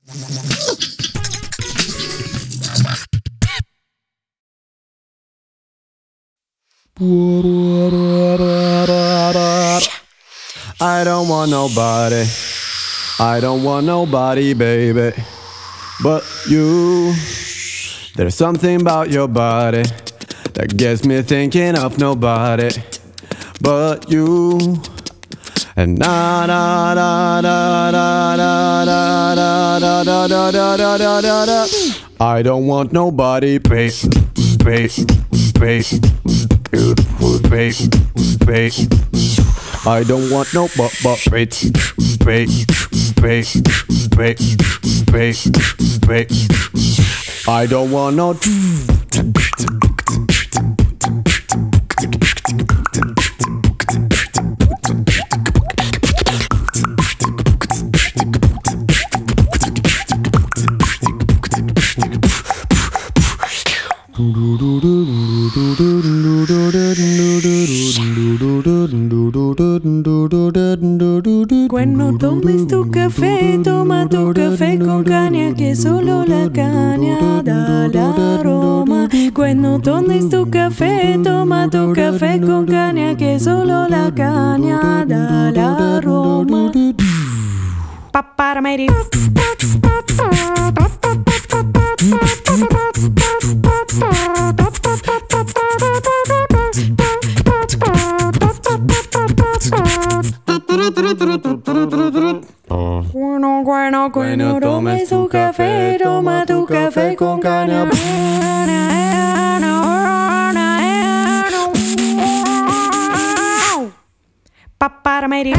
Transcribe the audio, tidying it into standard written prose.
I don't want nobody, I don't want nobody, baby, but you. There's something about your body that gets me thinking of nobody but you. And na na na na na na na na na na na na na na na. I don't want nobody, babe, babe, babe, beautiful, babe, babe. I don't want no babe, babe, babe, babe, babe, babe. I don't want no. Bueno, tomes tu café, toma tu café con caña, que solo la caña da el aroma. Bueno, tomes tu café, toma tu café con caña, que solo la caña da el aroma. Paparameri. Bueno, tomes tu café, toma tu café con caña. Paparameri.